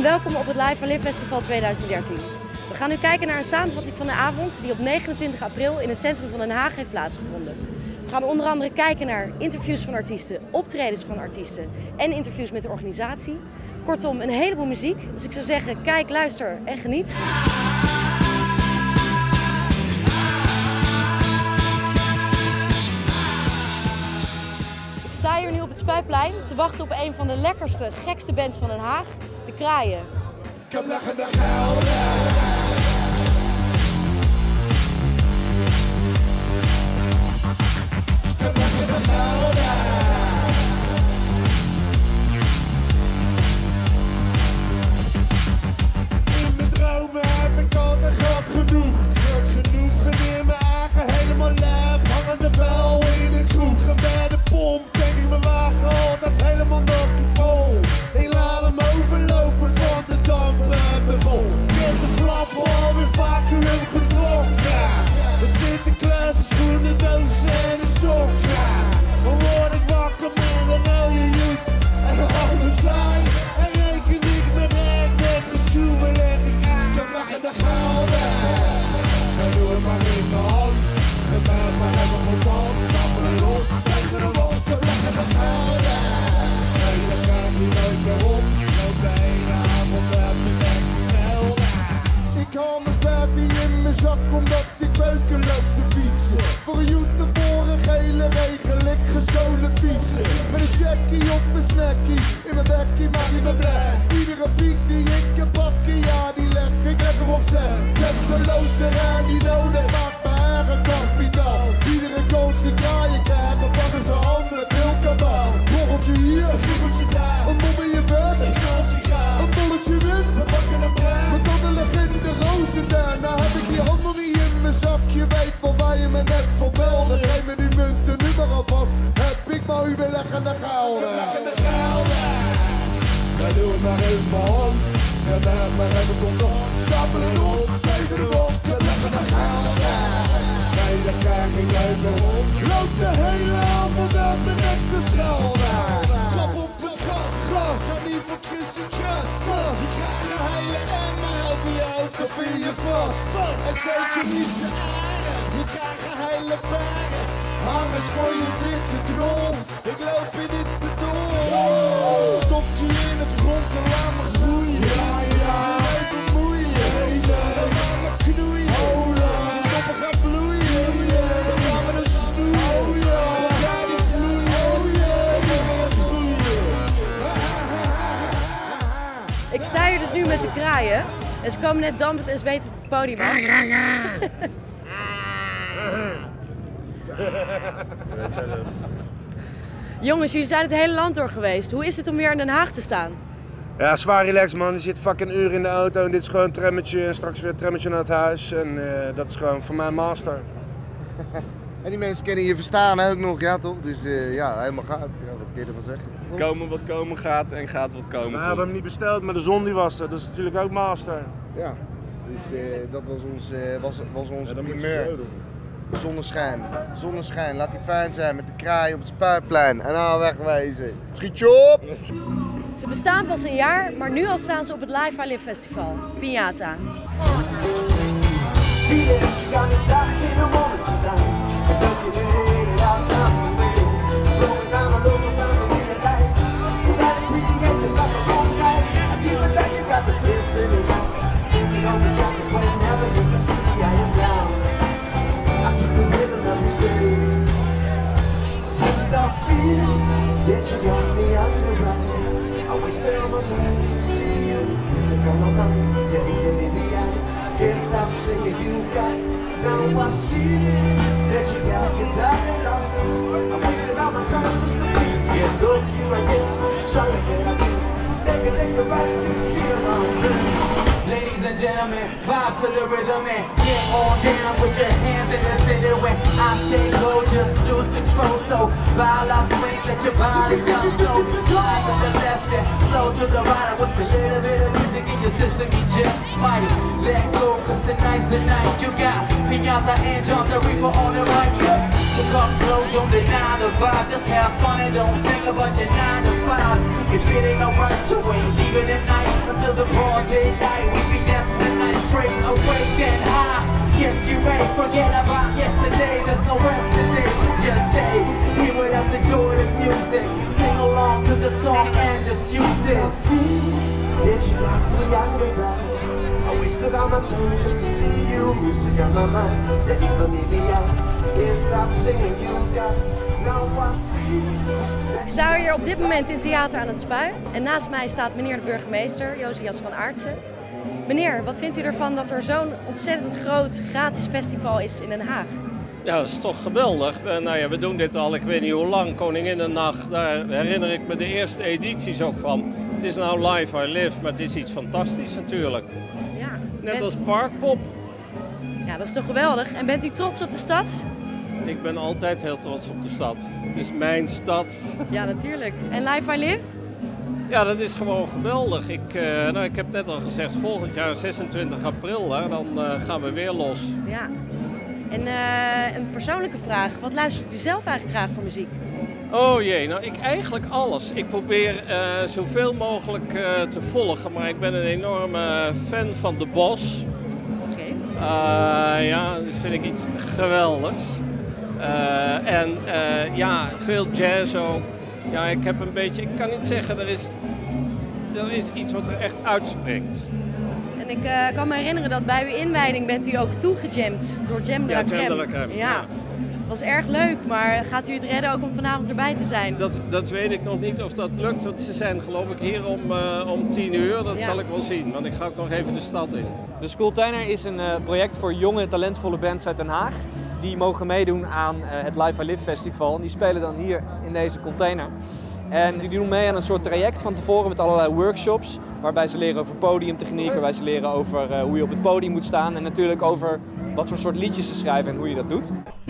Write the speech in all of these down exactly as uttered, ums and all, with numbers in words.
welkom op het Live Berlin Festival tweeduizend dertien. We gaan nu kijken naar een samenvatting van de avond die op negenentwintig april in het centrum van Den Haag heeft plaatsgevonden. We gaan onder andere kijken naar interviews van artiesten, optredens van artiesten en interviews met de organisatie. Kortom, een heleboel muziek. Dus ik zou zeggen, kijk, luister en geniet. Ik sta hier nu op het Spuiplein te wachten op een van de lekkerste, gekste bands van Den Haag, de Kraaien. Kom lachen naar Gelder. Kom lachen naar Gelder. In mijn dromen heb ik altijd gehad genoeg. Groot genoeg, geneer mijn eigen helemaal lijp. Hangende bel in de kroeg. En bij de pomp denk ik mijn wagen altijd helemaal nog vol. Ik laat hem overlopen van de damp en mijn bol. Ik heb de flappen alweer vaker getrokken. Met Sinterklaas, een schoenendoos en een sok. Dan word ik wakker met een rode joet en een halve tijd. En reken ik me rek met gezoem en leg ik aan. Kom lachen naar Gelder. En doe het maar in de hand. En bij me hebben we gewoon stappen erop. Tegen de wond, kom lachen naar Gelder. Nee, dat gaat niet nooit meer om. Loop de hele avond uit mijn nek snel. Ik haal mijn vijfie in mijn zak omdat ik beuken loop te fietsen. Voor een joet voor een gele regel, ik gestolen fietsen. Met een checkie op mijn snackie, in mijn bekkie maak ik me blij. Iedere piek die ik heb pakken, ja die leg ik lekker opzij. Ik heb de loterij die nodig maakt mijn eigen kapitaal. Iedere kans die kraaien krijgen, pakken ze handen, veel kabaal. Borreltje hier, een giegeltje daar, een bom in je bek, een knalsje gaar, een bolletje wit, we pakken een bruin. Met dan de legende Roosendaal, nou heb ik die handel niet in mijn zakje, weet wel waar je me net voor belde. Geef me die munten nu maar alvast, heb ik maar u weer leggen naar Gelder. Leggen naar Gelder. Ja, doe het maar in mijn hand, en daar maar even komt nog. Stapelen op, tegen de op, we leggen naar Gelder. Nee, dat krijg ik uit de rond. Loop de hele avond uit mijn nek te schelden. Klap op het gas, gas. Ga niet voor Chris en Kras. Je krijgt een hele emmer over je hoofd, dan vind je vast. En zeker niet zo erg, je krijgt een hele berg. Hangers voor je dikke knol, ik loop in dit bedoel. Stop je in het grond en laat me groeien. Ja, ja. Nee, bemoeien. Nee, nee. En laat me knoeien. Hola. De toppen gaan bloeien. Oh, yeah. Dan gaan we er snoeien. Oh, yeah. Dan ga je vloeien. Oh, yeah. Dan gaan we groeien. Ik sta hier dus nu met de Kraaien en ze komen net dampend en zwetend het podium af. Jongens, jullie zijn het hele land door geweest. Hoe is het om weer in Den Haag te staan? Ja, zwaar relaxed man. Je zit fucking een uur in de auto en dit is gewoon een trammetje en straks weer een trammetje naar het huis. En uh, dat is gewoon voor mij master. En die mensen kennen je verstaan ook nog, ja toch? Dus uh, ja, helemaal goud. Ja, wat kun je ervan zeggen? Komen wat komen gaat en gaat wat komen We hebben hem niet besteld, maar de zon die was er. Dat is natuurlijk ook master. Ja, dus uh, dat was ons, uh, was, was onze ja, primeur. Zonneschijn, zonneschijn, laat die fijn zijn met de kraai op het Spuiplein en aan wegwezen. Schiet je op! Ze bestaan pas een jaar, maar nu al staan ze op het Live Berlin Festival. Piñata. That you got me underground. I wasted all my time just to see you. You said come on down, yeah, even in the eye. Can't stop singing, you got. Now I see that you got your dialogue. I wasted all my time just to be. Yeah, look you right there, stronger than I do. They can take your eyes to see along. Ladies and gentlemen, vibe to the rhythm and get on down with your hands in the city when I say go, just lose control. So while I swing, let your body jump slow. Slide to the left and flow to the right with a little bit of music in your system. You just might let go, cause tonight's the night. You got Piñata and John Tarifa on the right. So come close, don't deny the vibe. Just have fun and don't think about your nine to five. If it ain't alright, you ain't leaving at night until the forget about yesterday, there's no rest today, so just stay here with us, enjoy the music, sing along to the song and just use it. Did you like me out of line? I wasted all my time just to see you, music on my mind. Yeah, even me out, can't stop singing, you got now I see. Ik sta hier op dit moment in Theater aan het Spui en naast mij staat meneer de burgemeester, Josias van Aartsen. Meneer, wat vindt u ervan dat er zo'n ontzettend groot gratis festival is in Den Haag? Ja, dat is toch geweldig. Uh, nou ja, we doen dit al, ik weet niet hoe lang, Koninginnennacht, daar herinner ik me de eerste edities ook van. Het is nou Live I Live, maar het is iets fantastisch natuurlijk. Ja, Net ben... als Parkpop. Ja, dat is toch geweldig. En bent u trots op de stad? Ik ben altijd heel trots op de stad. Het is mijn stad. Ja, natuurlijk. En Live I Live? Ja, dat is gewoon geweldig. Ik, uh, nou, ik heb net al gezegd, volgend jaar zesentwintig april, hè, dan uh, gaan we weer los. Ja. En uh, een persoonlijke vraag. Wat luistert u zelf eigenlijk graag voor muziek? Oh jee, nou ik eigenlijk alles. Ik probeer uh, zoveel mogelijk uh, te volgen, maar ik ben een enorme fan van The Boss. Oké. Okay. Uh, ja, dat vind ik iets geweldigs. Uh, en uh, ja, veel jazz ook. Ja, ik heb een beetje, ik kan niet zeggen, er is, er is iets wat er echt uitspringt. En ik uh, kan me herinneren dat bij uw inwijding bent u ook toegejamd door Jam de la Crème. Ja, Jam de la Crème. Ja. Ja. Dat was erg leuk, maar gaat u het redden ook om vanavond erbij te zijn? Dat, dat weet ik nog niet of dat lukt, want ze zijn geloof ik hier om, uh, om tien uur. Dat ja. zal ik wel zien, want ik ga ook nog even de stad in. De Schooltainer is een uh, project voor jonge, talentvolle bands uit Den Haag. Die mogen meedoen aan uh, het Live I Live Festival. En die spelen dan hier in deze container. En die doen mee aan een soort traject van tevoren met allerlei workshops. Waarbij ze leren over podiumtechniek, waarbij ze leren over uh, hoe je op het podium moet staan. En natuurlijk over wat voor soort liedjes ze schrijven en hoe je dat doet.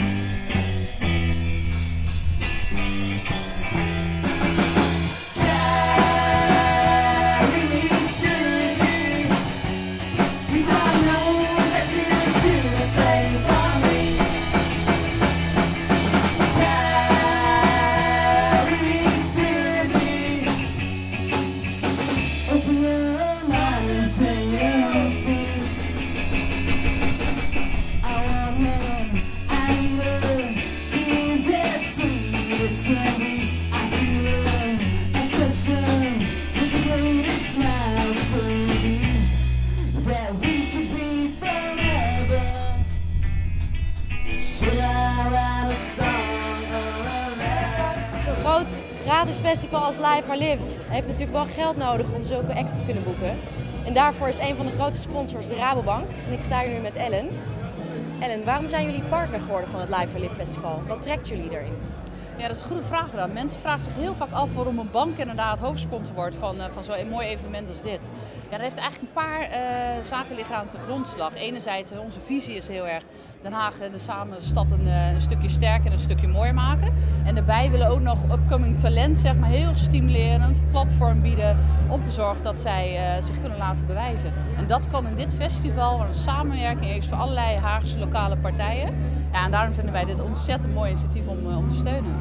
Gratis festival als Live I Live heeft natuurlijk wel geld nodig om zulke acts te kunnen boeken. En daarvoor is een van de grootste sponsors de Rabobank. En ik sta hier nu met Ellen. Ellen, waarom zijn jullie partner geworden van het Live I Live Festival? Wat trekt jullie erin? Ja, dat is een goede vraag gedaan. Mensen vragen zich heel vaak af waarom een bank inderdaad hoofdsponsor wordt van, uh, van zo'n mooi evenement als dit. Ja, er heeft eigenlijk een paar uh, zaken liggen aan de grondslag. Enerzijds, uh, onze visie is heel erg Den Haag en de samen stad een, uh, een stukje sterker en een stukje mooier maken. En daarbij willen we ook nog upcoming talent zeg maar, heel erg stimuleren, een platform bieden om te zorgen dat zij uh, zich kunnen laten bewijzen. En dat kan in dit festival, waar een samenwerking is voor allerlei Haagse lokale partijen. Ja, en daarom vinden wij dit een ontzettend mooi initiatief om, uh, om te steunen.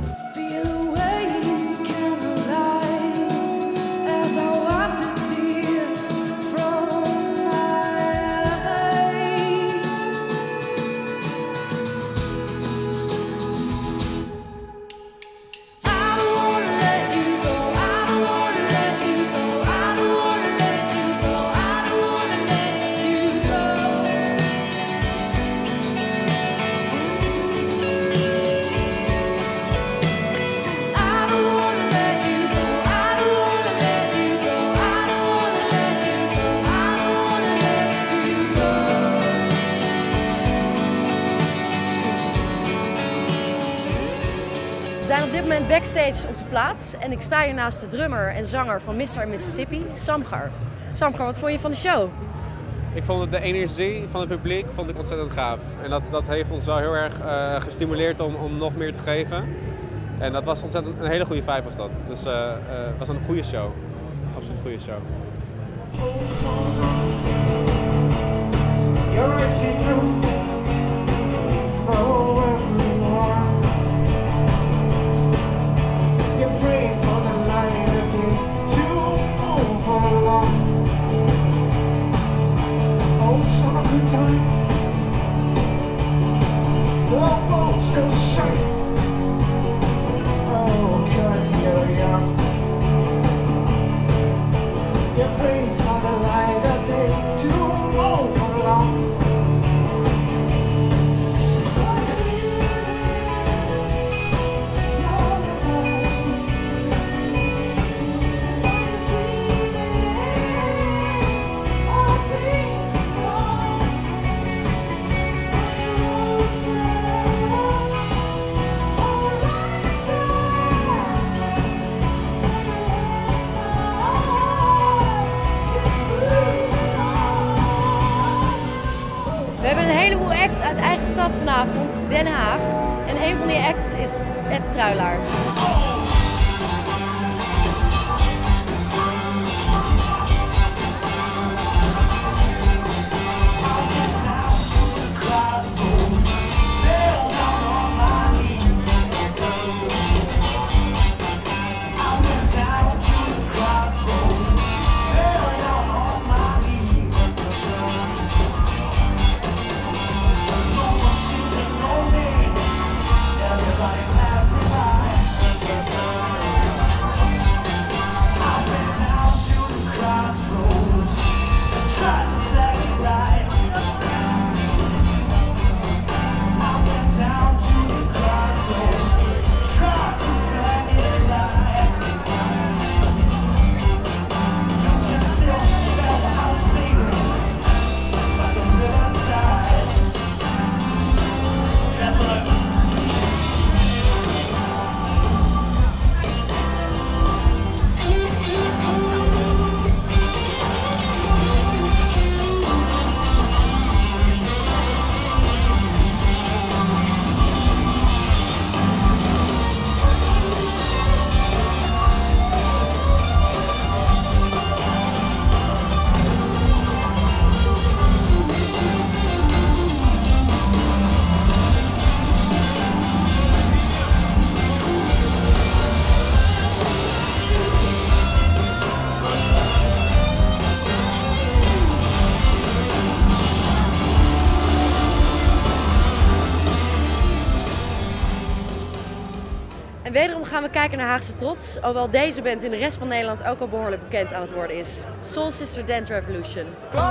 We zijn op dit moment backstage op de plaats en ik sta hier naast de drummer en zanger van mister Mississippi, Samgar. Samgar, wat vond je van de show? Ik vond de energie van het publiek vond ik ontzettend gaaf. En dat, dat heeft ons wel heel erg uh, gestimuleerd om, om nog meer te geven. En dat was ontzettend een hele goede vibe was dat. Dus het uh, uh, was een goede show. Absoluut een goede show. You pray for the light of day to move along. We hebben een heleboel acts uit eigen stad vanavond, Den Haag. En een van die acts is Ed Struilaar. En wederom gaan we kijken naar Haagse trots, hoewel deze band in de rest van Nederland ook al behoorlijk bekend aan het worden is. Soul Sister Dance Revolution.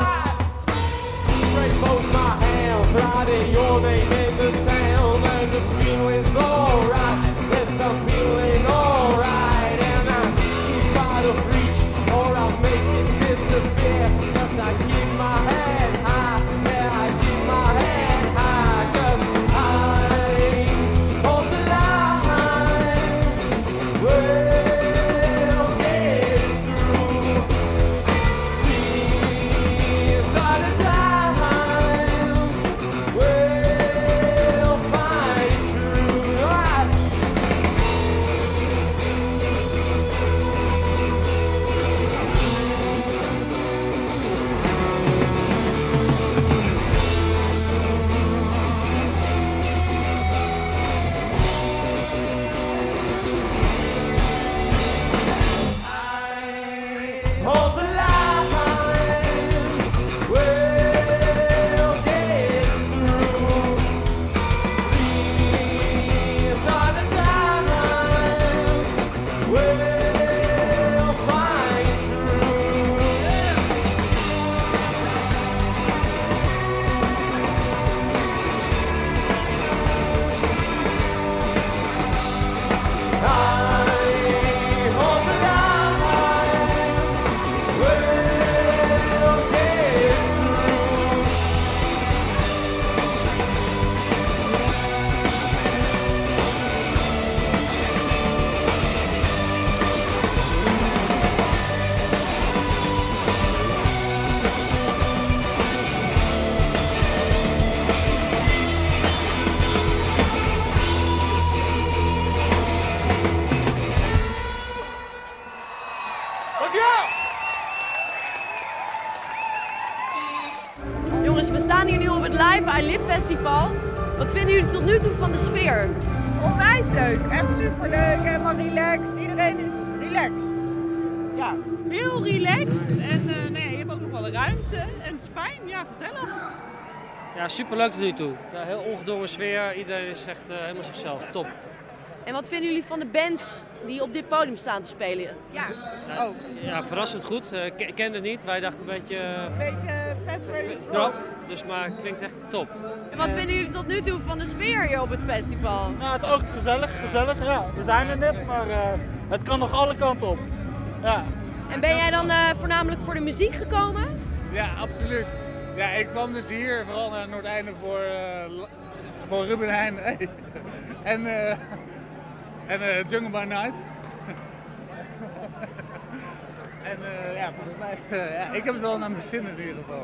Jongens, we staan hier nu op het Live I Live Festival. Wat vinden jullie tot nu toe van de sfeer? Onwijs leuk, echt superleuk, helemaal relaxed. Iedereen is relaxed. Ja. Heel relaxed en uh, nee, je hebt ook nog wel een ruimte en het is fijn, ja, gezellig. Ja, superleuk tot nu toe. Ja, heel ongedwongen sfeer, iedereen is echt uh, helemaal zichzelf, top. En wat vinden jullie van de bands die op dit podium staan te spelen? Ja, Ja, oh. ja, verrassend goed. Uh, ik kende het niet. Wij dachten een beetje... Een beetje Fat Freddy's drop. Dus maar het klinkt echt top. En wat vinden jullie tot nu toe van de sfeer hier op het festival? Nou, het oogt gezellig, gezellig. Ja, we zijn er net, maar uh, het kan nog alle kanten op. Ja. En ben jij dan uh, voornamelijk voor de muziek gekomen? Ja, absoluut. Ja, ik kwam dus hier vooral naar Noordeinde voor, uh, voor Ruben Heijn hey. en, uh, en uh, Jungle by Night. en uh, ja, volgens mij, uh, ja, ik heb het wel naar mijn zin in ieder geval.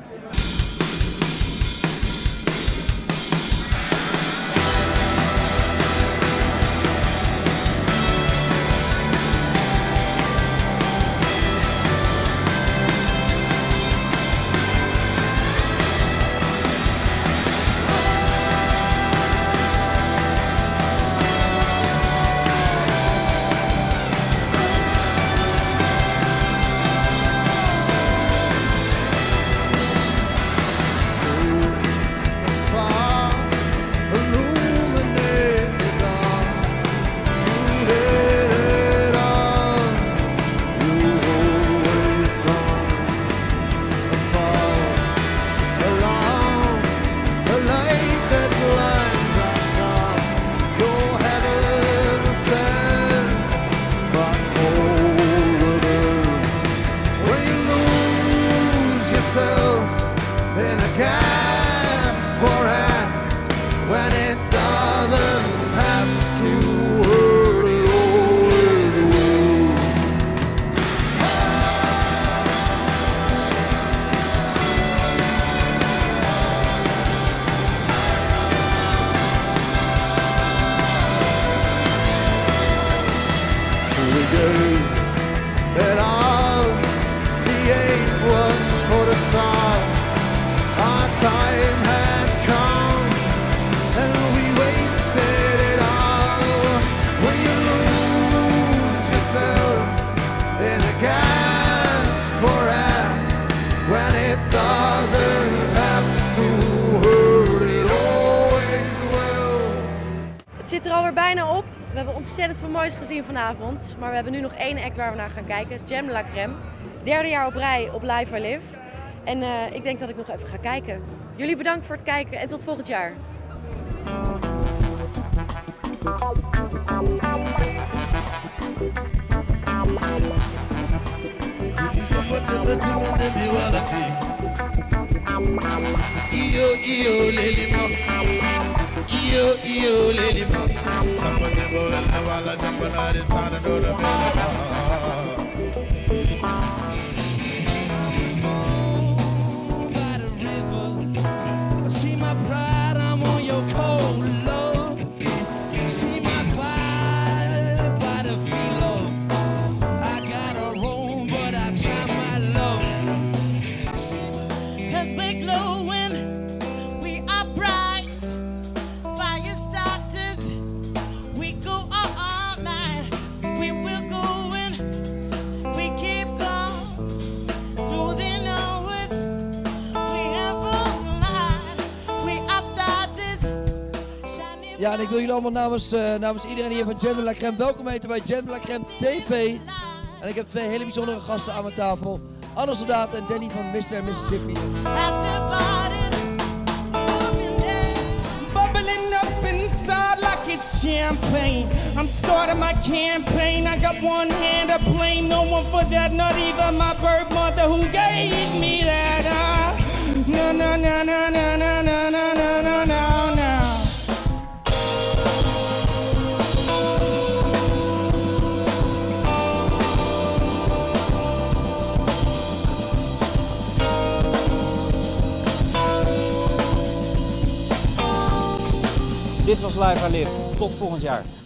That all the aim was for the song. Our time had come and we wasted it all. When you lose yourself in a gas for air, when it doesn't have to hurt, it always will. Het zit er alweer bijna op. We hebben ontzettend veel moois gezien vanavond, maar we hebben nu nog één act waar we naar gaan kijken, Jam de la Crème. Derde jaar op rij op Live I Live. En uh, ik denk dat ik nog even ga kijken. Jullie bedankt voor het kijken en tot volgend jaar. Iyo iyo lelimo, iyo iyo lelimo. Somebody go and have all the jump on the sound and do the by the river. See my pride, I'm on your cold love. See my fire by the feel. I got a room, but I try my love. Cause we're glowing, we are bright, fire starters, we go all, all night, we will go in, we keep going, smoothing onwards, we have all night, we are starters. Ja, en ik wil jullie allemaal namens, uh, namens iedereen hier van Jam de la Crème welkom heten bij Jam de la Crème T V. En ik heb twee hele bijzondere gasten aan mijn tafel. Anne Soldaat en Danny van mister Mississippi. Bubbling up inside like it's champagne. I'm starting my campaign. I got one hand to blame. No one for that, not even my birth mother who gave me that. Uh, no, no, no, no, no, no, no, no, no, no, no, no. Dit was Live I Live. Tot volgend jaar.